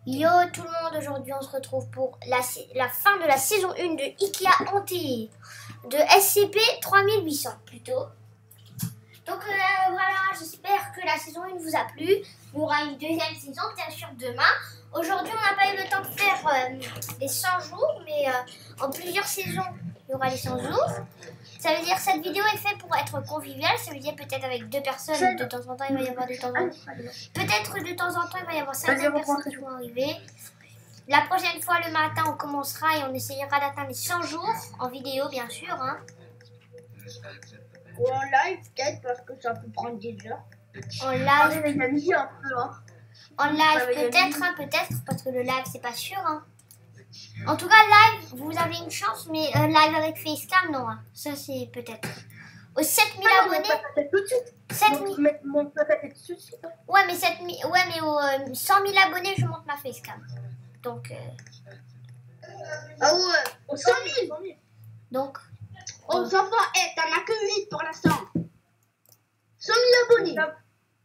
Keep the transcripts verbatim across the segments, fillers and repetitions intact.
Yo tout le monde, aujourd'hui on se retrouve pour la, la fin de la saison un de Ikea Hanté, de S C P trois mille huit cents plutôt. Donc euh, voilà, j'espère que la saison un vous a plu. Il y aura une deuxième saison bien sûr demain. Aujourd'hui on n'a pas eu le temps de faire euh, les cent jours, mais euh, en plusieurs saisons il y aura les cent jours. Ça veut dire que cette vidéo est faite pour être conviviale, ça veut dire peut-être avec deux personnes, de temps en temps il va y avoir de temps en temps. Peut-être de temps en temps il va y avoir certaines personnes qui vont arriver. La prochaine fois le matin on commencera et on essayera d'atteindre les cent jours, en vidéo bien sûr. Hein. Ou en live peut-être parce que ça peut prendre des heures. En live, un peu, hein. En live peut-être, hein, peut-être, parce que le live c'est pas sûr. Hein. En tout cas, live, vous avez une chance, mais euh, live avec Facecam, non. Hein. Ça, c'est peut-être. Aux sept mille Ah, abonnés. tout de suite. sept mille. Mon papa est tout de suite. Ouais, mais, sept mille... ouais, mais aux euh, cent mille abonnés, je monte ma Facecam. Donc. Euh... Ah ouais, aux cent mille. Donc. On s'en va, eh, t'en as que huit pour l'instant. cent mille abonnés.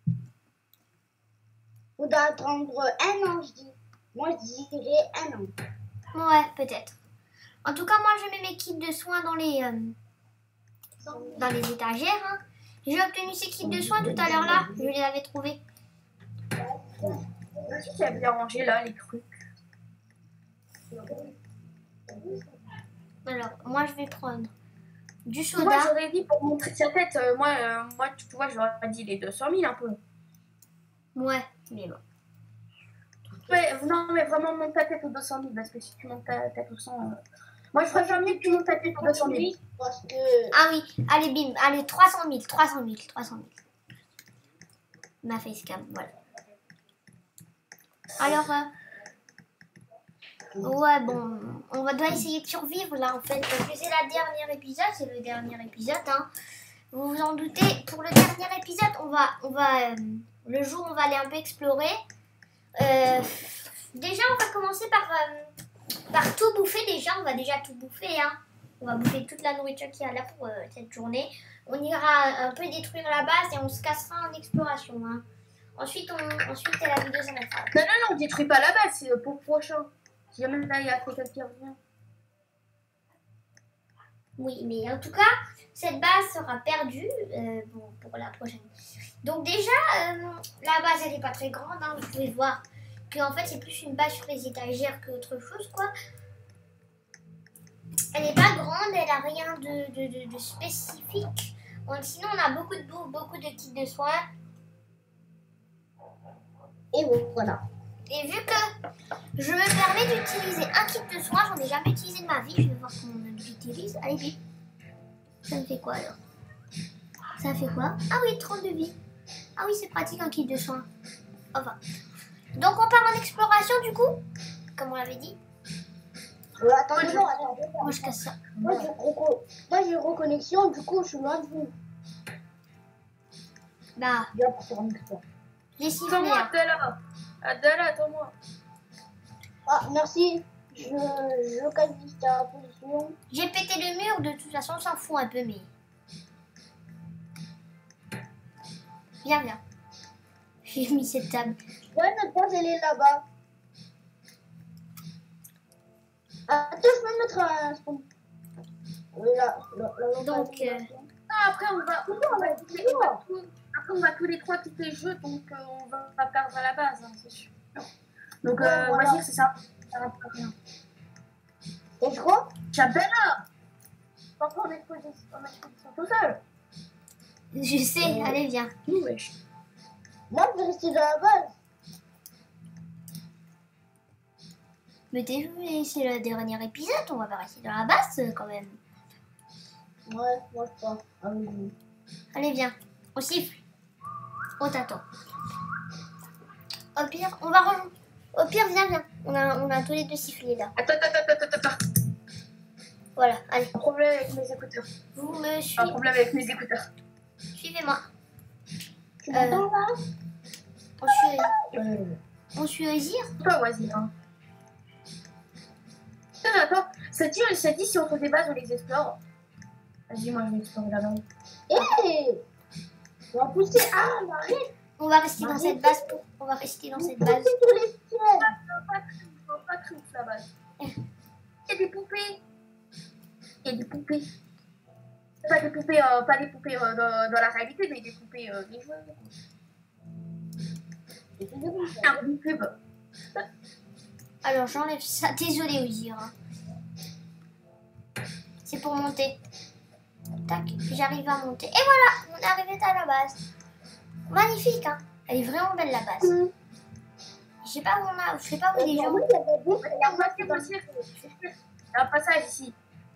On doit attendre un an, je dis. Moi, je dirais un an. Ouais, peut-être. En tout cas, moi, je mets mes kits de soins dans les, euh, dans les étagères. Hein. J'ai obtenu ces kits de soins tout à l'heure là. Je les avais trouvés. Vas-y, tu as bien rangé là, les trucs. Alors, moi, je vais prendre du soda. Moi, j'aurais dit pour montrer sa tête, euh, moi, euh, moi, tu vois, j'aurais dit les deux cent mille un peu. Ouais, mais bon. Ouais, non, mais vraiment, monte ta tête aux deux cent mille, parce que si tu montes ta tête aux cent... Euh... Moi, je préfère mieux que tu montes ta tête aux deux cent mille. Parce que... Ah oui, allez, bim, allez, trois cent mille, trois cent mille, trois cent mille. Ma facecam, voilà. Alors, euh... ouais, bon, on va doit essayer de survivre, là, en fait, parce que c'est la dernière épisode, c'est le dernier épisode, hein. Vous vous en doutez, pour le dernier épisode, on va, on va, euh, le jour, on va aller un peu explorer. Euh, déjà, on va commencer par, euh, par tout bouffer. Déjà, on va déjà tout bouffer. Hein. On va bouffer toute la nourriture qu'il y a là pour euh, cette journée. On ira un peu détruire la base et on se cassera en exploration. Hein. Ensuite, on, ensuite, la vidéo s'arrêtera. Non, non, non, on détruit pas la base, c'est pour le prochain. Si jamais là, il y a quelqu'un qui revient. Oui, mais en tout cas, cette base sera perdue euh, bon, pour la prochaine. Donc déjà, euh, la base, elle n'est pas très grande. Hein, vous pouvez voir qu'en fait, c'est plus une base sur les étagères qu'autre chose, quoi. Elle n'est pas grande, elle n'a rien de, de, de, de spécifique. Bon, sinon, on a beaucoup de bouffe, beaucoup de kits de soins. Et voilà. Et vu que je me permets d'utiliser un kit de soins, j'en ai jamais utilisé de ma vie. Je vais voir comment j'utilise. Allez, vite. Ça me fait quoi alors? Ça fait quoi? Ah oui, trente de vie. Ah oui, c'est pratique un kit de soins. Enfin. Donc on part en exploration du coup, comme on l'avait dit. Euh, attendez, non, attendez. Moi je casse ça. Moi j'ai reco... reconnexion, du coup je suis loin de vous. Bah. Bien pour faire une exploration. J'ai sifflé. Attends-moi, Adela. Adela, attends-moi. Ah, merci. Je, je localise ta position. J'ai pété le mur, de toute façon on s'en fout un peu, mais... Viens, viens. J'ai mis cette table. Ouais, notre base, elle est là-bas. Attends, je peux mettre un spawn. Oui, là, là, là, donc, euh... ah, après, on va, on va, on va, on va tout, après, on va tous les trois quitter le jeu, donc euh, on va pas perdre à la base, hein, c'est sûr. Donc, ouais, euh, voilà. On va dire, c'est ça. Ça va pas rien. Et je crois Chabella. Pourquoi on est exposition tout seul? Je sais, euh... allez, viens. Oui, wesh. Moi, je vais rester dans la base. Mais t'es vu, c'est le dernier épisode, on va pas rester dans la base quand même. Ouais, moi je pense. Ah, oui. Allez, viens, on siffle. On t'attend. Au pire, on va rejoindre. Au pire, viens, viens. On a, on a tous les deux sifflés là. Attends, attends, attends, attends, attends. Voilà, allez. Un problème avec mes écouteurs. Vous me suivez. Un problème avec mes écouteurs. Suivez-moi. Tu m'entends euh, là? On suit. Euh... On suit Ozir. Toi, vas-y. Hein. Attends, attends. Ça dit, ça dit si on trouve des bases, on les explore. Vas-y, moi je vais explorer là-bas. Hé hey, on va pousser. Ah, Marie. On va rester Marie. dans cette base pour. On va rester dans cette base. Sur les euh, pas des poupées euh, dans, dans la réalité, mais des poupées euh, des jouets. Un une pub. Alors j'enlève ça. Désolé Ozira. C'est pour monter. Tac, puis j'arrive à monter. Et voilà, on est arrivé à la base. Magnifique, hein. Elle est vraiment belle la base. Mmh. Je sais pas où on a, je sais pas où les gens. Il y a un passage, il y a un passage ici.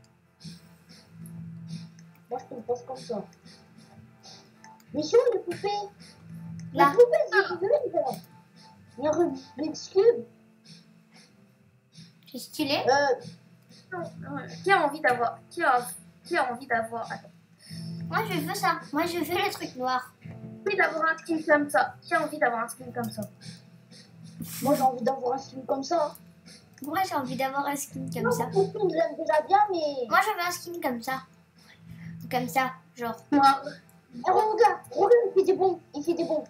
Moi, je te le passe comme ça. Mais sur les poupées. Là. Les poupées, c'est horrible. Il y a un Rubik's Cube. C'est stylé. Euh, Qui a envie d'avoir qui a, qui a envie d'avoir Attends. Moi je veux ça. Moi je veux le truc noir. Envie d'avoir un skin comme ça. Qui a envie d'avoir un skin comme ça? moi, j'ai envie d'avoir un skin comme ça. Moi j'ai envie d'avoir un skin comme Non, ça. mon skin, je l'aime déjà bien, mais. Moi je veux un skin comme ça. Comme ça, genre. Moi, Eh, regarde, regarde, il fait des bons. Il fait des bons.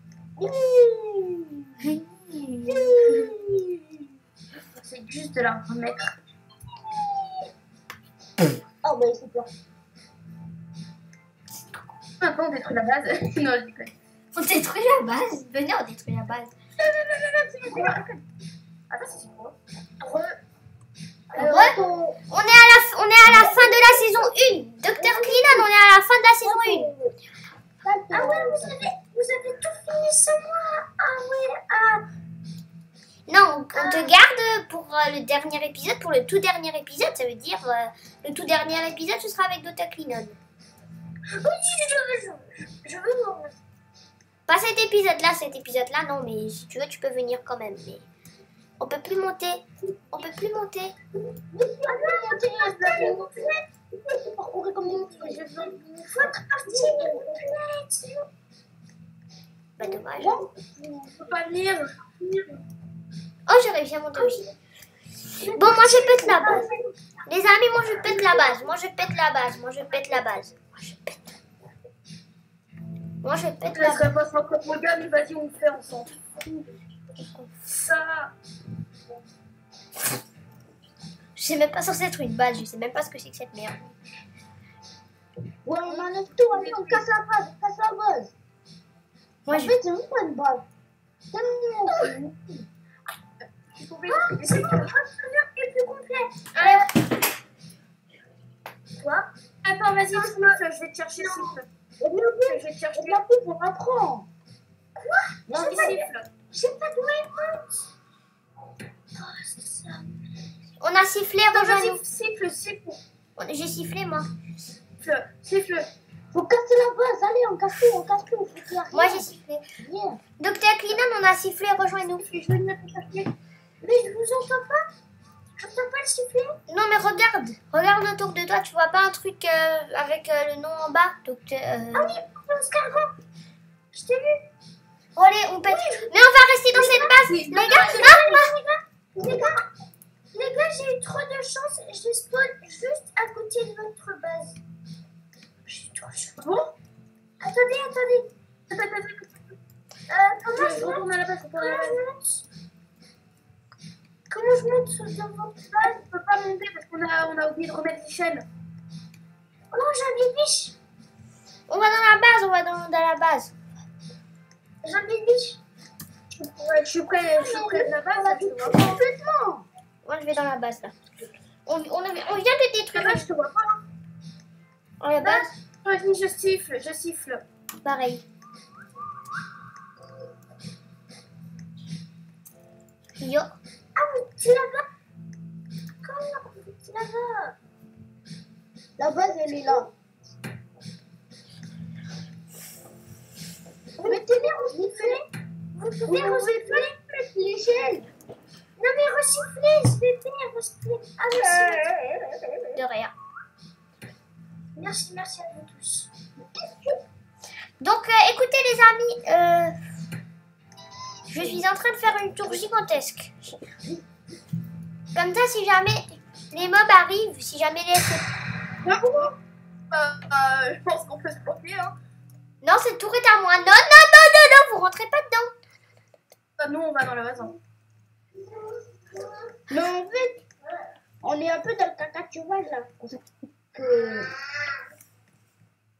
c'est juste de la remettre. Ah, bah, c'est peur. Maintenant on détruit la base. Non, je déconne. On détruit la base. Venez, on détruit la base. Attends, c'est quoi? Alors, Ouais. attends. On est à la, f- on est à la fin de la saison un. Docteur Cleanon, on est à la fin de la saison un. Ah ouais, vous avez, vous avez tout fini sans moi. Ah ouais, ah. Non, on te garde pour euh, le dernier épisode, pour le tout dernier épisode. Ça veut dire euh, le tout dernier épisode, ce sera avec Docteur Cleanon. Oui, je veux, je, je veux voir. Pas cet épisode-là, cet épisode-là, non, mais si tu veux, tu peux venir quand même. Mais on peut plus monter. On peut plus monter. Ah non, monter, je vais parcourir comme des poupées. Je veux votre partie complète. Bah dommage. Je peux pas venir. Oh, j'ai réussi à monter aussi. Bon, moi je pète la base. Les amis, moi je pète la base. Moi je pète la base. Moi je pète la base. Moi je pète. Moi je pète la Laisse base. pas sans propos, gars, mais vas-y, on le fait ensemble. Ça. Je sais même pas censé être une base. Je sais même pas ce que c'est que cette merde. Ouais, on enlève tout, allez, on casse la base, on casse la base. Moi En je. fait, c'est même pas une base. Tellement. Tu pouvais. C'est bon, le plus complet. Alors, Toi? Attends, vas-y, Siffle, je vais te chercher Siffle. Et bien, Je vais te chercher. et la pub, on apprend. Quoi? Non, J'ai mais- Siffle. J'ai pas de weapons. Oh, c'est ça. on a sifflé, Attends, rejoins-nous. vas-y, Siffle, Siffle. On- J'ai sifflé moi. Siffle, Siffle. Faut casser la base, allez, on casse tout, on casse tout. Faut qu'il y a rien. Moi j'ai sifflé. Viens. Docteur Cleanon, on a sifflé, rejoins-nous. Je vais venir te chercher. Mais je vous entends pas. J'entends pas le siffler. Non mais regarde, regarde autour de toi, tu vois pas un truc euh, avec euh, le nom en bas, docteur. euh, Ah oui, l'escargot. Je t'ai vu. Oh, allez, on pète. Mais on va rester dans cette base, Oui. les gars. Ah, ah. Les gars, les gars, j'ai eu trop de chance. Je spawn juste à côté de votre base. J'ai trop de chance. Bon. Attendez, attendez. Attends, attends, attends. Euh, comment je, je retourne à la base, retourne à la base. Comment je monte sur dans votre base? Je peux pas monter parce qu'on a, on a oublié de remettre l'échelle. Oh, j'ai un biche. On va dans la base, on va dans, dans la base. J'ai un biche. Ouais, je suis près, je suis près de la base. Là, je te vois pas. Complètement. Moi je vais dans la base là. On, on, on vient de La détruire base, je te vois pas. Hein. dans la base. Vas-y, je siffle, je siffle. Pareil. Yo. Ah, mais tu là-bas? Comment tu là-bas? La base, elle est là. Mettez-les en sifflet. Vous Vous pouvez pouvez resiffler? mettre l'échelle. Non, mais resiffler, je vais venir resiffler. Ah, merci. De rien. Merci, merci à vous tous. Donc euh, écoutez les amis, euh, je suis en train de faire une tour gigantesque. Comme ça si jamais les mobs arrivent, si jamais les... Euh, euh, je pense qu'on peut se bloquer, hein. Non, cette tour est à moi. Non, non, non, non, non, vous rentrez pas dedans. Euh, nous, on va dans la base. Hein. Mais en fait, on est un peu dans le cacatuage là. Que...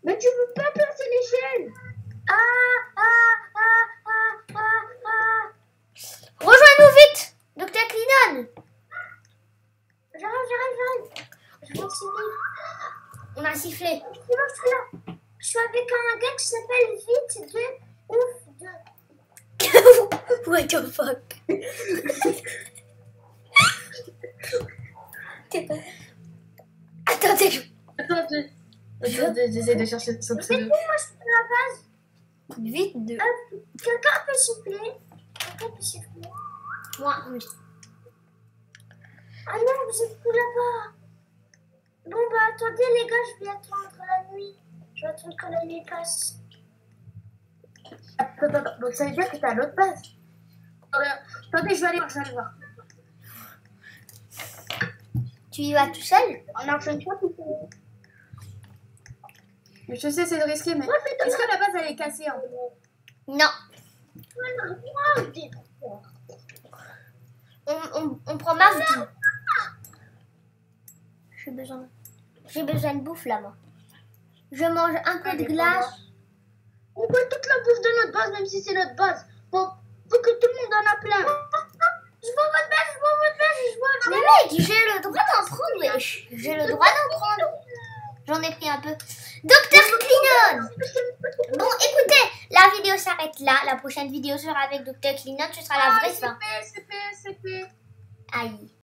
Mais tu veux pas placer l'échelle? Ah, ah, ah, ah, ah, ah. Rejoins-nous vite, docteur Clinon. J'arrive, j'arrive, j'arrive. Je vais essayer. On a sifflé. Je suis là, je suis là. Je suis avec un gars qui s'appelle Vite de Ouf de. What the fuck? Attendez, je... Attendez. Attendez, j'essaie de chercher son C'est pseudo. pour moi, je suis à la base. vite de... Euh, Quelqu'un peut siffler. Quelqu'un peut siffler. Moi, oui. Ah non, vous êtes plus là-bas. Bon, bah attendez, les gars, je vais attendre la nuit. Je vais attendre que la nuit passe. Attends, attends, donc ça veut dire que t'es à l'autre base. Attendez, attendez, je vais aller voir, je vais aller voir. Tu y vas tout seul? On a fait une fois tout seul. Mais je sais, c'est risqué, mais est-ce que la base elle est cassée en gros? Non. Moi, des On, on, on prend Mardi. J'ai besoin... J'ai besoin de bouffe là, moi. Je mange un peu de glace. On veut toute la bouffe de notre base, même si c'est notre base. Pour, pour que tout le monde en a plein. Je vois votre base, je vois votre base, je vois. Mais mec, j'ai le droit d'en prendre, wesh. J'ai le droit d'en prendre. J'en ai pris un peu. docteur Clinon. Bon, écoutez, la vidéo s'arrête là. La prochaine vidéo sera avec docteur Clinon. Ce sera la vraie fin. C P, C P, C P. Aïe.